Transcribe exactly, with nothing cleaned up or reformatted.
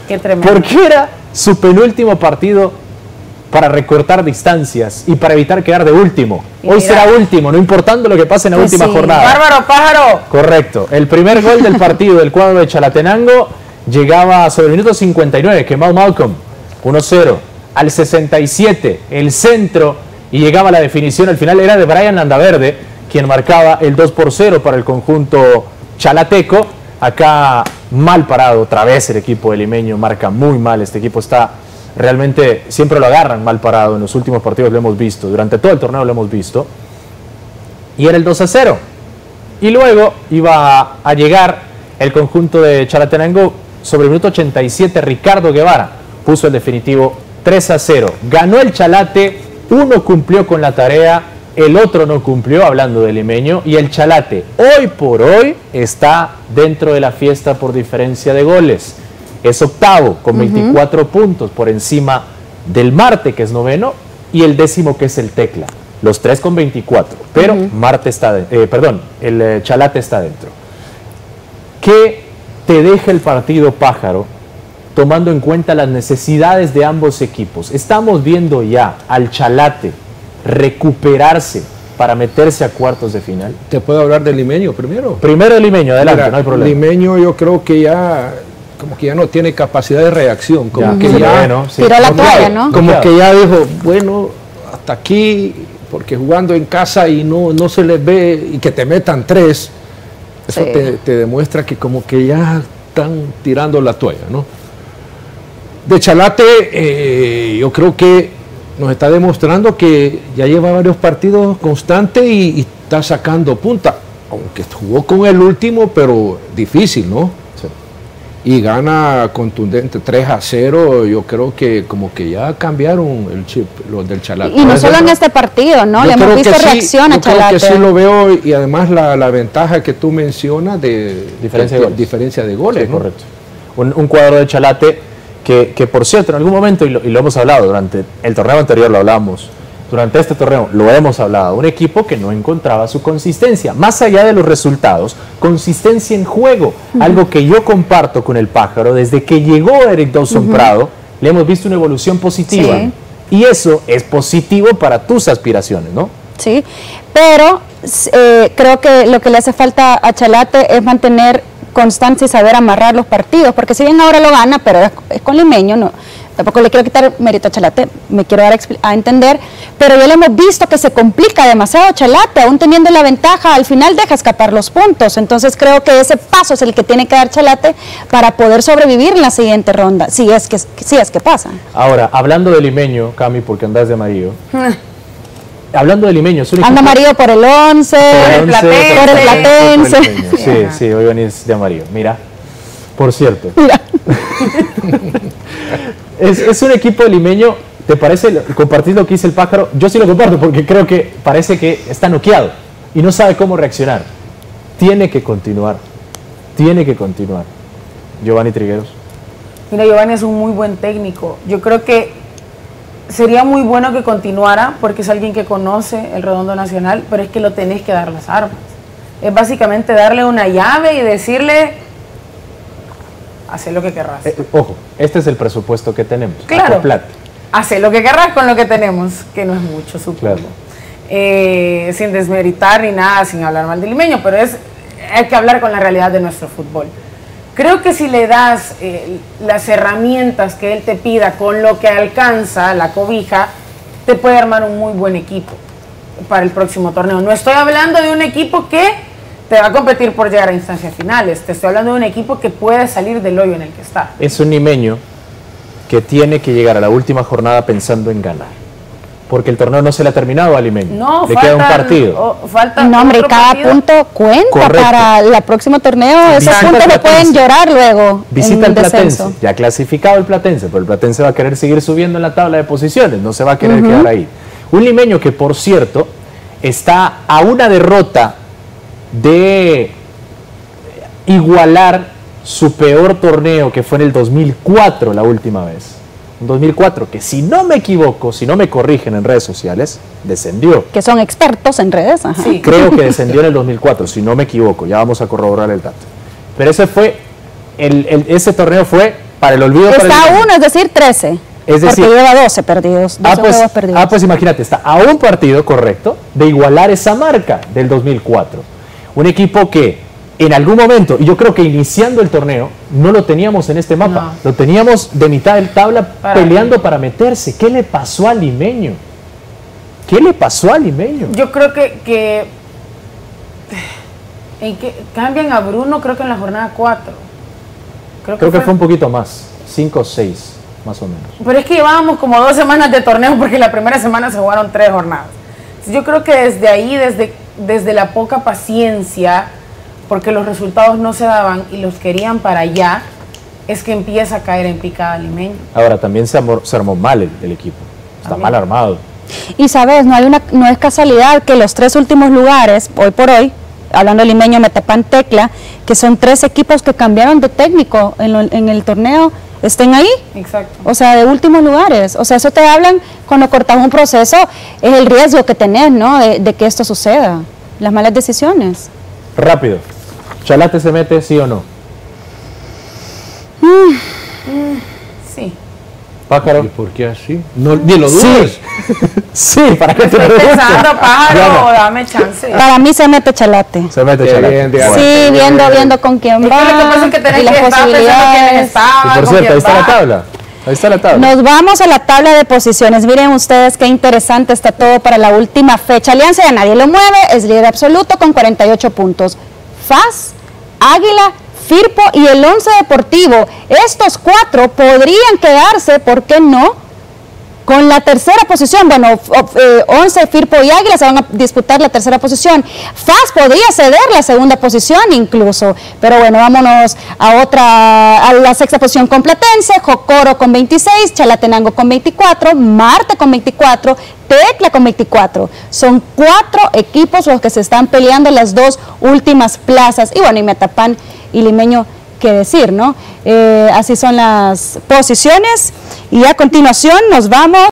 Qué tremendo. Porque era su penúltimo partido para recortar distancias y para evitar quedar de último. Y Hoy mira, será último, no importando lo que pase en la pues última sí. jornada. ¡Bárbaro, pájaro! Correcto. El primer gol del partido del cuadro de Chalatenango llegaba sobre el minuto cincuenta y nueve, que Mal Malcolm, uno cero. Al sesenta y siete, el centro, y llegaba la definición. Al final era de Brian Landaverde, quien marcaba el dos por cero para el conjunto chalateco. Acá mal parado, otra vez el equipo de limeño marca muy mal. Este equipo está realmente, siempre lo agarran mal parado. En los últimos partidos lo hemos visto, durante todo el torneo lo hemos visto. Y era el dos a cero. Y luego iba a llegar el conjunto de Chalatenango sobre el minuto ochenta y siete. Ricardo Guevara puso el definitivo tres a cero. Ganó el Chalate, uno cumplió con la tarea, el otro no cumplió, hablando de limeño, y el Chalate hoy por hoy está dentro de la fiesta por diferencia de goles. Es octavo con veinticuatro uh-huh. puntos por encima del Marte, que es noveno, y el décimo, que es el Tecla. Los tres con veinticuatro, pero uh-huh. Marte está de, eh, perdón, el eh, Chalate está dentro. ¿Qué te deja el partido, Pájaro, tomando en cuenta las necesidades de ambos equipos? Estamos viendo ya al Chalate recuperarse para meterse a cuartos de final. ¿Te puedo hablar del limeño primero? Primero el limeño, adelante, Mira, no hay problema. Limeño yo creo que ya como que ya no tiene capacidad de reacción, como ya, que sí, ya bueno, sí. tiró la toalla, ¿no? Como claro. que ya dijo, bueno, hasta aquí, porque jugando en casa y no, no se les ve, y que te metan tres, eso sí. te, te demuestra que como que ya están tirando la toalla, ¿no? De Chalate, eh, yo creo que nos está demostrando que ya lleva varios partidos constantes y, y está sacando punta, aunque jugó con el último, pero difícil, ¿no? Sí. Y gana contundente tres a cero. Yo creo que como que ya cambiaron el chip, los del Chalate. Y no solo en este partido, ¿no? Le hemos visto reacción a Chalate. Yo creo que sí lo veo, y además la, la ventaja que tú mencionas de diferencia de, de, goles. Diferencia de goles, sí, ¿no? Correcto. Un, un cuadro de Chalate que, que, por cierto, en algún momento, y lo, y lo hemos hablado, durante el torneo anterior lo hablamos, durante este torneo lo hemos hablado, un equipo que no encontraba su consistencia, más allá de los resultados, consistencia en juego, uh-huh. algo que yo comparto con el Pájaro. Desde que llegó Eric Dawson uh-huh. Prado, le hemos visto una evolución positiva, sí. y eso es positivo para tus aspiraciones, ¿no? Sí, pero eh, creo que lo que le hace falta a Chalate es mantener constancia y saber amarrar los partidos, porque si bien ahora lo gana, pero es, es con limeño, no, tampoco le quiero quitar mérito a Chalate, me quiero dar a, a entender, pero ya le hemos visto que se complica demasiado Chalate, aún teniendo la ventaja, al final deja escapar los puntos. Entonces creo que ese paso es el que tiene que dar Chalate para poder sobrevivir en la siguiente ronda, si es que, si es que pasa. Ahora, hablando de limeño, Cami, porque andás de amarillo, hablando de limeño, es un anda amarillo por el once, por el Platense, por el Platense. Por el sí, sí, hoy venís de amarillo. Mira, por cierto, Mira. es, es un equipo limeño, ¿te parece compartir lo que dice el Pájaro? Yo sí lo comparto porque creo que parece que está noqueado y no sabe cómo reaccionar. Tiene que continuar, tiene que continuar. Giovanni Trigueros. Mira, Giovanni es un muy buen técnico. Yo creo que sería muy bueno que continuara porque es alguien que conoce el Redondo Nacional, pero es que lo tenés que dar las armas. Es básicamente darle una llave y decirle, haz lo que querrás. Eh, ojo, este es el presupuesto que tenemos. Claro, haz lo que querrás con lo que tenemos, que no es mucho, supongo. Claro. Eh, sin desmeritar ni nada, sin hablar mal del limeño, pero es, hay que hablar con la realidad de nuestro fútbol. Creo que si le das eh, las herramientas que él te pida con lo que alcanza, la cobija, te puede armar un muy buen equipo para el próximo torneo. No estoy hablando de un equipo que te va a competir por llegar a instancias finales, te estoy hablando de un equipo que puede salir del hoyo en el que está. Es un limeño que tiene que llegar a la última jornada pensando en ganar, porque el torneo no se le ha terminado a limeño, no, le faltan, queda un partido. Oh, falta no, hombre, cada partido. punto cuenta. Correcto. Para el próximo torneo. Esos Visita puntos se pueden llorar luego. Visita el Platense, ya clasificado el Platense, pero el Platense va a querer seguir subiendo en la tabla de posiciones, no se va a querer uh-huh. quedar ahí. Un limeño que, por cierto, está a una derrota de igualar su peor torneo, que fue en el dos mil cuatro la última vez. En dos mil cuatro, que si no me equivoco, si no me corrigen en redes sociales, descendió. Que son expertos en redes. Ajá. Sí. Creo que descendió en el dos mil cuatro, si no me equivoco, ya vamos a corroborar el dato. Pero ese fue, el, el, ese torneo fue para el olvido. Está para el... a uno, es decir, trece. Es decir, porque lleva doce perdidos, doce ah, pues, juegos perdidos. ah, pues imagínate, está a un partido, correcto, de igualar esa marca del dos mil cuatro. Un equipo que en algún momento, y yo creo que iniciando el torneo, no lo teníamos en este mapa. No. Lo teníamos de mitad de tabla Para peleando mí. para meterse. ¿Qué le pasó al Limeño? ¿Qué le pasó al Limeño? Yo creo que, que, en que cambian a Bruno, creo que en la jornada cuatro. Creo, Creo que fue un poquito más, cinco o seis, más o menos. Pero es que llevábamos como dos semanas de torneo porque la primera semana se jugaron tres jornadas. Yo creo que desde ahí, desde, desde la poca paciencia, porque los resultados no se daban y los querían para allá, es que empieza a caer en picada Limeño. Ahora, también se armó, se armó mal el, el equipo. Está También. mal armado. Y sabes, no hay una, no es casualidad que los tres últimos lugares, hoy por hoy, hablando de Limeño, Metapan, Tecla, que son tres equipos que cambiaron de técnico en, lo, en el torneo, estén ahí. Exacto. O sea, de últimos lugares. O sea, eso te hablan cuando cortas un proceso, es el riesgo que tenés, ¿no? De, de que esto suceda. Las malas decisiones. Rápido. ¿Chalate se mete, sí o no? Sí. Pájaro. ¿Y por qué así? No, ni lo dudes. Sí, para que te Estoy pregunte. pensando, pájaro, Diana, dame chance. Para mí se mete Chalate. se mete Qué Chalate. bien, Diana. Sí, viendo, viendo con quién Es que va lo que pasa es que tenés y las que estar pensando quiénes posibilidades. estaban, Y por con cierto, quién ahí está la va. tabla. Ahí está la tabla. Nos vamos a la tabla de posiciones. Miren ustedes qué interesante está todo para la última fecha. Alianza ya nadie lo mueve, es líder absoluto con cuarenta y ocho puntos. F A S, Águila, Firpo y el Once Deportivo. Estos cuatro podrían quedarse, ¿por qué no?, con la tercera posición. Bueno, eh, Once, Firpo y Águila se van a disputar la tercera posición. F A S podría ceder la segunda posición incluso. Pero bueno, vámonos a otra, a la sexta posición con Platense, Jocoro con veintiséis, Chalatenango con veinticuatro, Marte con veinticuatro, Tecla con veinticuatro. Son cuatro equipos los que se están peleando las dos últimas plazas. Y bueno, y Metapan y Limeño, qué decir, ¿no? Eh, así son las posiciones. Y a continuación nos vamos